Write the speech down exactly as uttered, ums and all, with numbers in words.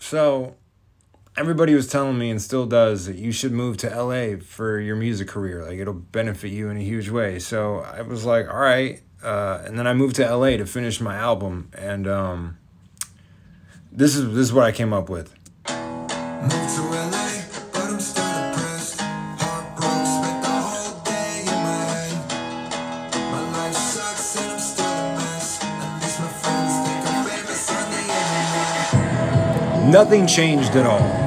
So everybody was telling me and still does that you should move to L A for your music career. Like it'll benefit you in a huge way. So I was like, all right. Uh, and then I moved to L A to finish my album. And um, this is this is what I came up with. Moved to L A, but I'm still depressed. Heartbroken, spent the whole day in my head. My life sucks and I'm still a mess. At least my friends think I'm famous on the internet. Nothing changed at all.